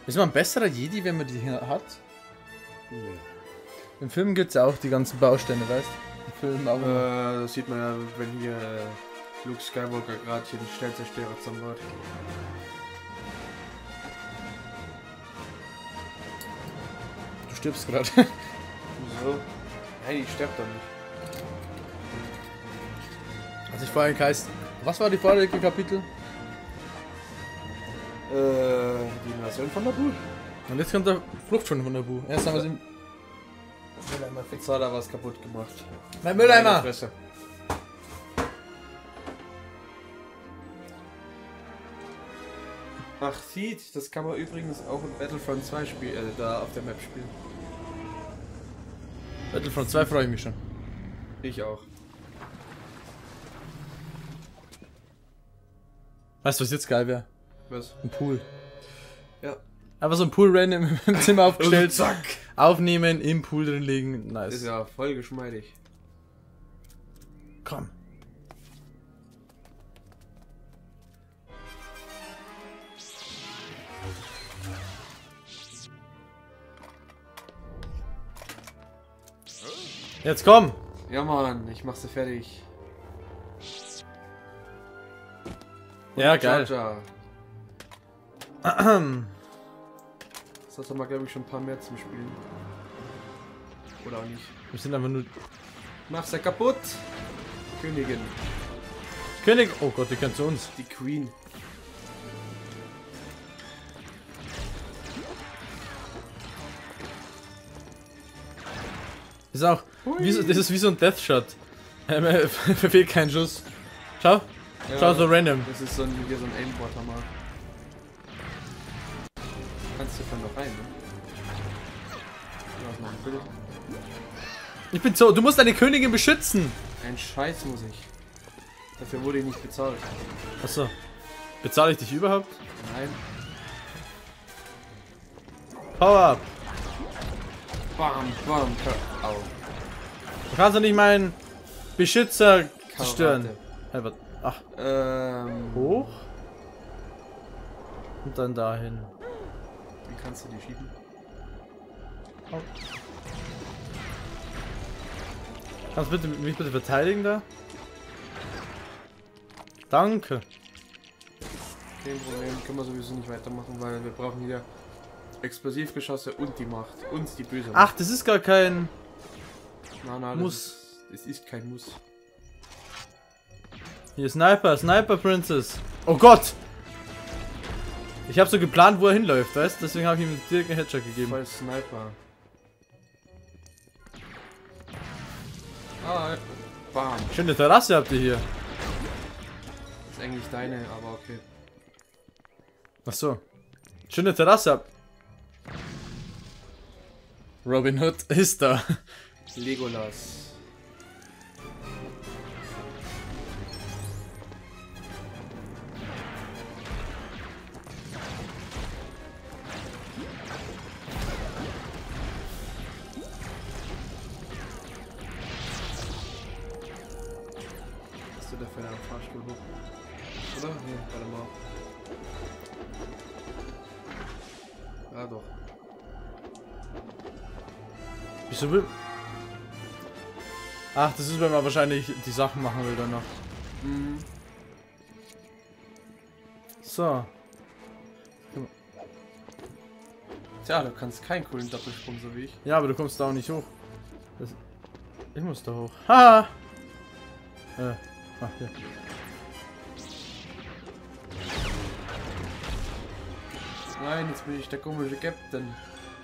Ist man ein besserer Jedi, wenn man die hier hat? Nee. Im Film gibt es ja auch die ganzen Bausteine, weißt du? Im Film aber. Das sieht man ja, wenn hier Luke Skywalker gerade hier den Sternzerstörer zusammenbaut. Du stirbst gerade. Wieso? Nein, ich sterbe doch nicht. Also ich vorhin heißt. Was war die vorherige Kapitel? Die Invasion von Naboo. Und jetzt kommt der Flucht von Naboo. Erst haben wir sie. Jetzt hat er was kaputt gemacht. Mein Mülleimer! Meine Fresse. Ach, Seed, das kann man übrigens auch in Battlefront 2 spielen, da auf der Map spielen. Battlefront 2 freue ich mich schon. Ich auch. Weißt du, was jetzt geil wäre? Was? Ein Pool. Ja. Einfach so ein Pool random im Zimmer aufgestellt. Zack! Aufnehmen, im Pool drin liegen. Nice. Ist ja voll geschmeidig. Komm. Jetzt komm! Ja, Mann, ich mach sie fertig. Ja, geil. Jar Jar. Das haben wir, glaube ich, schon ein paar mehr zum Spielen. Oder auch nicht. Wir sind einfach nur. Mach's ja kaputt! Königin. König! Oh Gott, die kann zu uns. Die Queen. Ist auch. Wie so, das ist wie so ein Deathshot. Verfehlt kein Schuss. Schau. Ja, Schau so random. Das ist so ein, wie so ein Aimbot-Hammer. Kannst du von noch rein, ne? Da ist noch ein Bild. Ich bin so. Du musst deine Königin beschützen! Ein Scheiß muss ich. Dafür wurde ich nicht bezahlt. Achso. Bezahle ich dich überhaupt? Nein. Power up! Bam, bam, au. Du kannst doch nicht meinen Beschützer zerstören. Karate. Hey, was? Ach, Ähm. hoch? Und dann dahin. Wie kannst du die schieben? Oh. Kannst du mich bitte verteidigen da? Danke. Kein Problem, können wir sowieso nicht weitermachen, weil wir brauchen hier Explosivgeschosse und die Macht. Und die böse Macht. Ach, das ist gar kein Na, Muss. Das ist kein Muss. Hier, Sniper, Sniper Princess. Oh Gott! Ich habe so geplant, wo er hinläuft, weißt? Deswegen habe ich ihm direkt einen Headshot gegeben. Voll Sniper. Ah, bam. Schöne Terrasse habt ihr hier. Ist eigentlich deine, aber okay. Ach so. Schöne Terrasse habt. Robin Hood ist da. Legolas. Hast du dafür einen Fahrstuhl hoch? Oder? Nee, warte mal. Ja doch. Wieso will... Ach, das ist, wenn man wahrscheinlich die Sachen machen will danach. Mhm. So. Tja, du kannst keinen coolen Doppelsprung, so wie ich. Ja, aber du kommst da auch nicht hoch. Ich muss da hoch. Ha! Ach, hier. Nein, jetzt bin ich der komische Captain.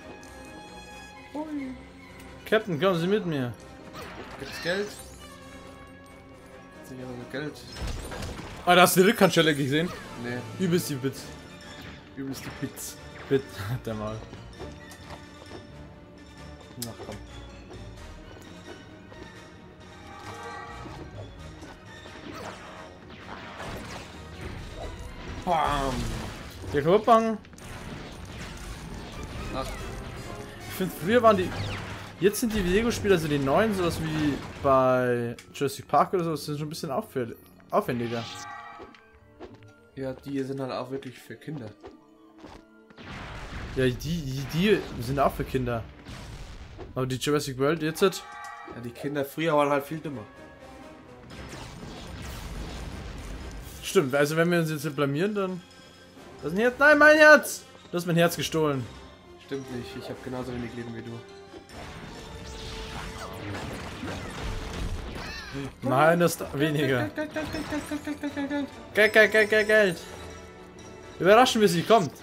Hui. Captain, kommen Sie mit mir. Gibt's Geld? Sicher so Geld. Ah, da hast du die Rückhandstelle gesehen? Nee, Übelst die Bits. übelst die Bits. Bit, der mal. Na komm. Bam! Der Kopfbang. Ach, Ich finde, früher waren die. Jetzt sind die Lego-Spiele, also die neuen, sowas wie bei Jurassic Park oder so, sind schon ein bisschen aufwendiger. ja, die sind halt auch wirklich für Kinder. Ja, die sind auch für Kinder. Aber die Jurassic World jetzt hat. Ja, die Kinder früher waren halt viel dümmer. Stimmt, also wenn wir uns jetzt blamieren, dann. Das ist ein Herz. Nein, mein Herz! Du hast mein Herz gestohlen. Stimmt nicht, ich habe genauso wenig Leben wie du. Nein, das ist weniger. Geld. Überraschen wir sie, kommt.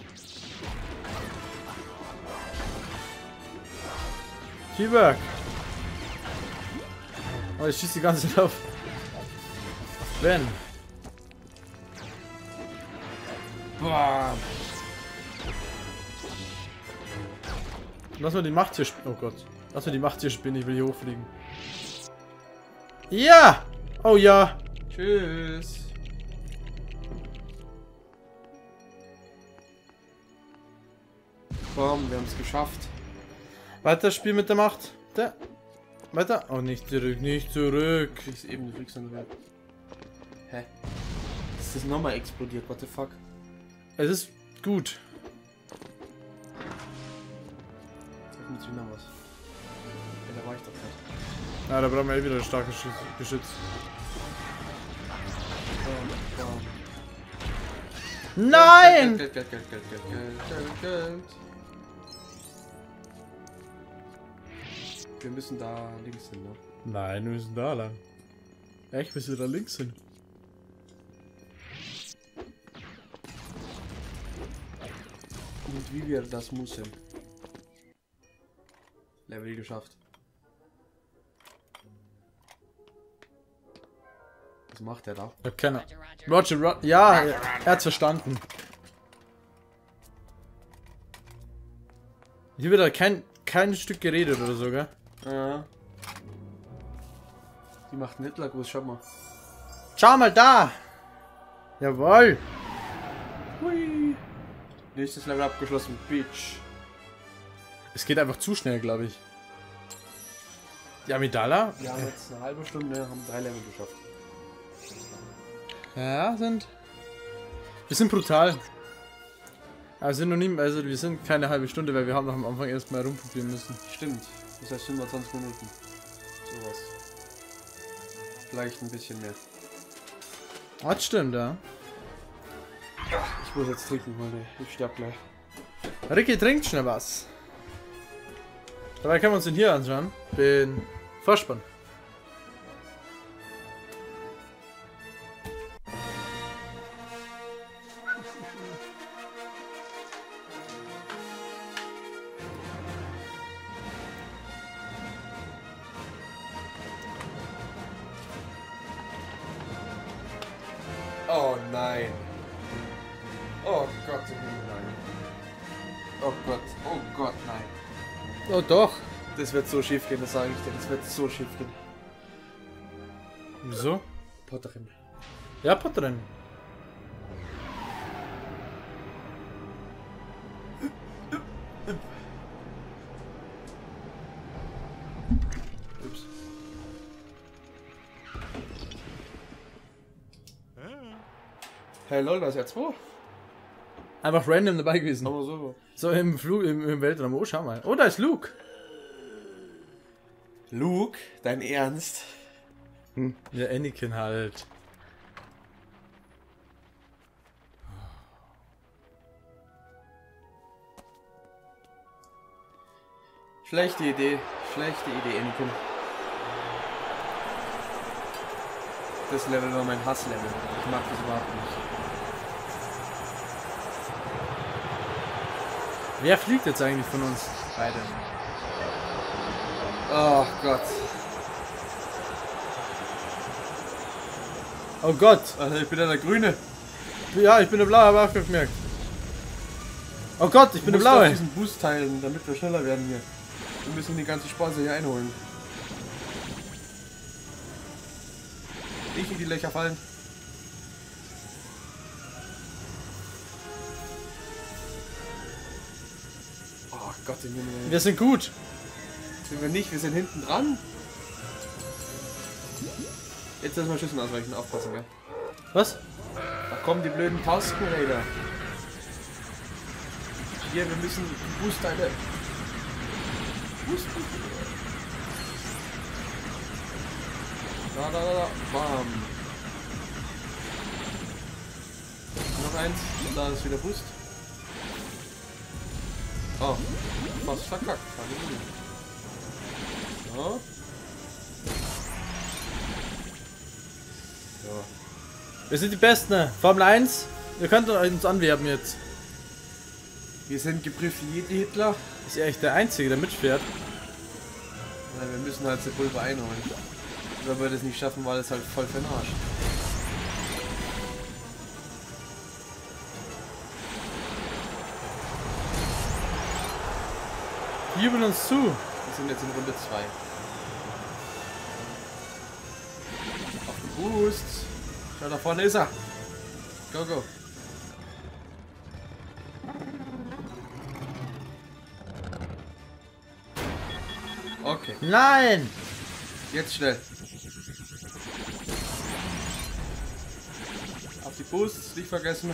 Teamwork. Oh, ich schieße die ganze Zeit auf. Ben. Boah. Lass mal die Macht hier spielen. Oh Gott. Lass mal die Macht hier spielen, ich will hier hochfliegen. Ja! Oh ja! Tschüss. Komm, wir haben es geschafft. Weiter Spiel mit der Macht. Da. Weiter. Oh, nicht zurück, nicht zurück. Du kriegst eben, du kriegst dann wieder. Hä? Ist das nochmal explodiert? What the fuck? Es ist gut. Sag mir jetzt wieder was. Ja, da war ich doch nicht. Ja, da brauchen wir eh wieder ein starkes Geschütz. Nein! Geld. Wir müssen da links hin, ne? Nein, wir müssen da lang. Echt, bis wir da links sind. Und wie wir das müssen. Level geschafft. Was macht der da? Ich hab keine. Roger. Ja, er hat's verstanden. Hier wird kein Stück geredet oder so, gell? Ja. Die macht einen Hitlergruß, schau mal. Schau mal da! Jawohl! Hui. Nächstes Level abgeschlossen, Bitch. Es geht einfach zu schnell, glaube ich. Die Amidala? Wir haben jetzt eine halbe Stunde, haben 3 Level geschafft. Ja, wir sind brutal. Also noch nie, also wir sind keine halbe Stunde, weil wir haben noch am Anfang erstmal rumprobieren müssen. Stimmt. Das heißt 25 Minuten. Sowas. Vielleicht ein bisschen mehr. Das stimmt, ja. Ich muss jetzt trinken, Leute. Ich sterb gleich. Ricky trinkt schnell was. Dabei können wir uns den hier anschauen. Den Vorspann. Oh nein. Oh Gott, nein. Oh Gott, nein. Oh doch. Das wird so schief gehen, das sage ich dir. Das wird so schief gehen. Wieso? Potterin. Ja, Potterin. Ups. Hey lol, da ist ja 2. Einfach random dabei gewesen. Aber so. So im Flug, im Weltraum. Oh, schau mal. Oh, da ist Luke. Luke, dein Ernst? Ja, Anakin halt. Schlechte Idee, Anakin. Das Level war mein Hasslevel. Ich mag das überhaupt nicht. Wer fliegt jetzt eigentlich von uns? Beide. Oh Gott. Oh Gott. Also ich bin ja der Grüne. Ja, ich bin der Blaue, aber auch gemerkt. Oh Gott, ich bin der Blaue. Wir müssen diesen Boost teilen, damit wir schneller werden hier. Wir müssen die ganze Spaß hier einholen. Ich in die Löcher fallen. Oh Gott, den Himmel. Wir sind gut. Sind wir nicht, wir sind hinten dran. Jetzt lassen wir Schüssen ausweichen, aufpassen, gell? Was? Da kommen die blöden Tastenräder. Hier, wir müssen die Boost-Teile. Da. Bam. Noch eins. Und da ist wieder Boost. Oh. Fast verkackt. So. So. Wir sind die Besten, ne? Formel 1. Wir könnten uns anwerben jetzt. Wir sind geprüfte Hitler. Ist ja echt der Einzige, der mitfährt. Nein, wir müssen halt Sepulpa einholen. Wenn wir das nicht schaffen, war das halt voll für den Arsch. Die jubeln uns zu. Wir sind jetzt in Runde 2. Auf den Boost. Schau, da vorne ist er. Go, go. Okay. Nein! Jetzt schnell. Auf die Boosts, nicht vergessen.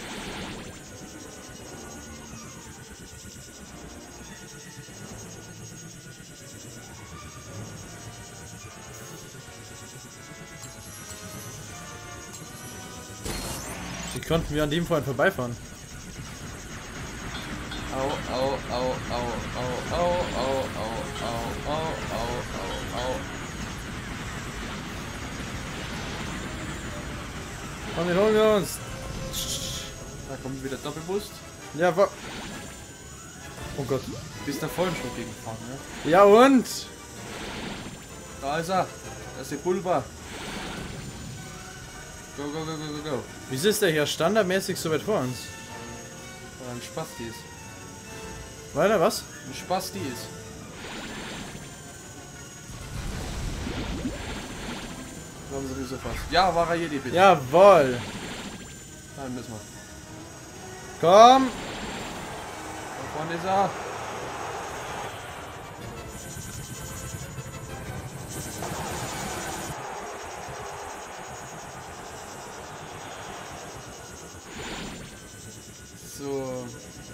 Wie konnten wir an dem vorhin vorbeifahren? Au, au, au, au, au, au, au, au, au, au, au, au. Komm, den holen wir uns. Da kommt wieder Doppelboost. Ja, oh Gott. Bist da vorhin schon gegen gefahren, ne? Ja und? Da ist er. Das ist die Pulver. Go, go, go, go, go, go. Wieso ist der hier standardmäßig so weit vor uns? Weil er ein Spasti ist. Weiter, was? Ein Spasti ist. Wir haben sowieso fast. Ja, war er hier die bitte. Jawohl. Nein, müssen wir. Komm. Da vorne ist er. So.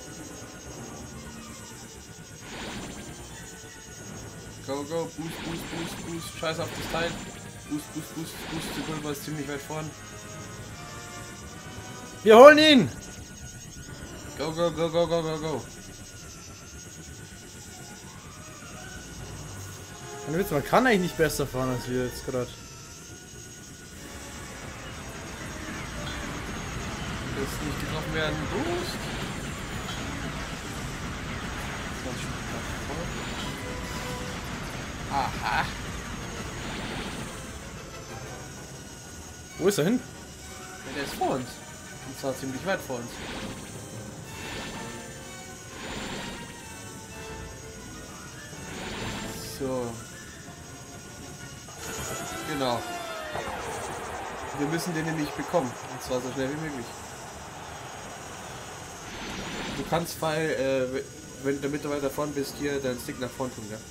Go, go, Boost, Boost, Boost, Boost. Scheiß auf das Teil. Boost, Boost, Boost, Boost. Die Pulver ist ziemlich weit vorn. Wir holen ihn. Go, go, go, go, go, go, go. Man kann eigentlich nicht besser fahren als wir jetzt gerade. Das nicht getroffen werden. Boost. Aha. Wo ist er hin? Ja, der ist vor uns. Und zwar ziemlich weit vor uns. So. Genau. Wir müssen den nämlich bekommen. Und zwar so schnell wie möglich. Du kannst, weil, wenn du mittlerweile davon bist, hier deinen Stick nach vorn tun, ja.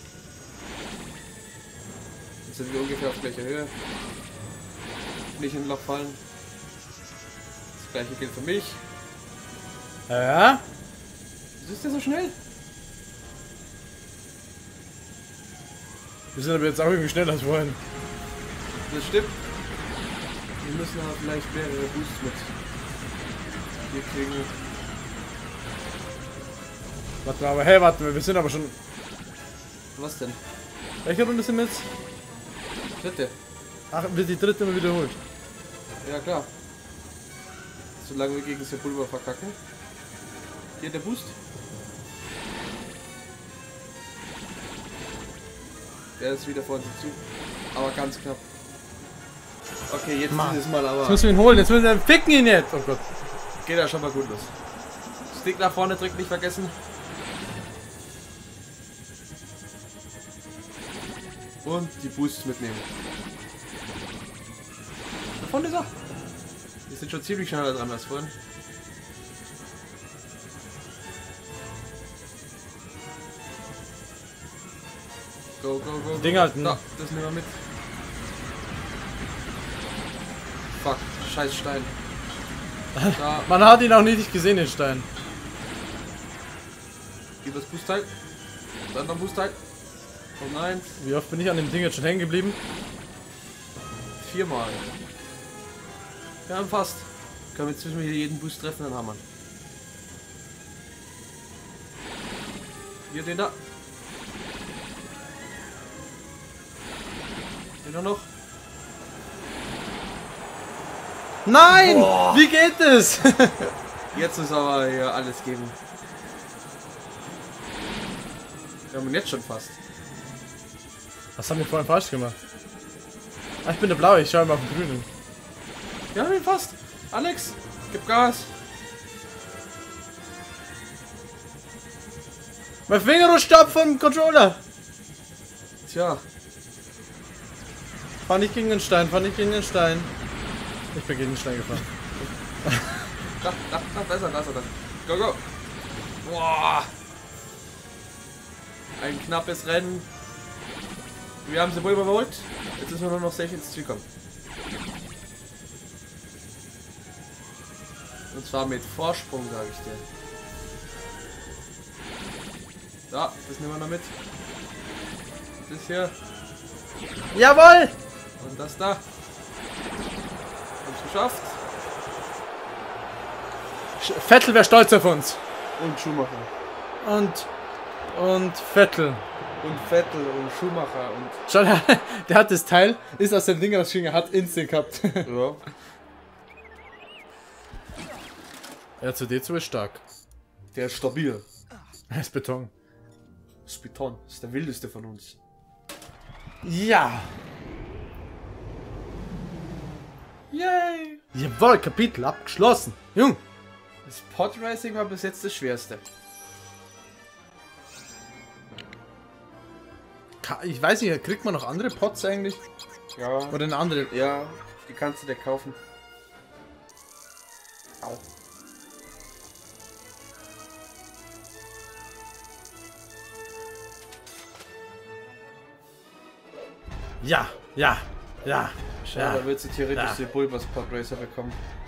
Jetzt sind wir ungefähr auf gleicher Höhe. Nicht in ein Loch fallen. Das gleiche gilt für mich. Ja? Wieso ist der so schnell? Wir sind aber jetzt auch irgendwie schneller als vorhin. Das stimmt. Wir müssen aber vielleicht mehrere Boosts mit hier kriegen. Warte mal, aber hey, warte mal, wir sind aber schon. Was denn? Welche Runde sind wir jetzt? Dritte. Ach, wird die dritte mal wiederholt. Ja klar. Solange wir gegen Sepulpa verkacken. Hier der Boost. Der ist wieder vor uns zu. Aber ganz knapp. Okay, jetzt Mann. dieses Mal aber. Jetzt müssen wir ihn holen, jetzt müssen wir ficken ihn jetzt. Oh Gott. Geht ja schon mal gut los. Stick nach vorne drücken, nicht vergessen. Und die Boosts mitnehmen. Da vorne ist er. Wir sind schon ziemlich schneller dran als vorhin. Go, go, go. Ding halten. Da, das nehmen wir mit. Fuck, scheiß Stein. Da. Man hat ihn auch nicht gesehen, den Stein. Übers Boostteil. Dann noch Boostteil. Und eins. Wie oft bin ich an dem Ding jetzt schon hängen geblieben? 4-mal. Wir haben fast. Können wir inzwischen hier jeden Boost treffen, dann haben wir. Hier den da. Den noch. Nein! Boah. Wie geht das? Jetzt ist aber hier alles geben. Wir haben ihn jetzt schon fast. Was haben wir vorhin falsch gemacht? Ah, ich bin der Blaue, ich schaue mal auf den Grünen. Wir haben ihn fast. Alex, gib Gas. Mein Finger rutscht ab vom Controller. Tja, Fahr nicht gegen den Stein, fahr nicht gegen den Stein. Ich bin gegen den Stein gefahren. da ist er, da ist er. Go, go. Boah. Ein knappes Rennen. Wir haben sie wohl überholt. Jetzt müssen wir nur noch safe ins Ziel kommen. Und zwar mit Vorsprung, sage ich dir. Da, das nehmen wir noch mit. Das hier Jawohl! und das da. Hab's geschafft. Vettel wäre stolz auf uns. Und Schumacher. Und Vettel. Und Vettel und Schumacher und... Schau, der hat das Teil, ist aus dem Ding rausgegangen, hat Instinct gehabt. Ja. R2D2 ist stark. Der ist stabil. Er ist Beton. Das ist Beton. Das ist der wildeste von uns. Ja. Yay! Jawohl, Kapitel abgeschlossen. Jung. Das Podracing war bis jetzt das schwerste. Ich weiß nicht, kriegt man noch andere Pots eigentlich? Ja. Oder eine andere? Ja, die kannst du dir kaufen. Au. Ja, ja, ja. Schau, Ja. da willst du theoretisch Ja. den Bulbas Podracer bekommen.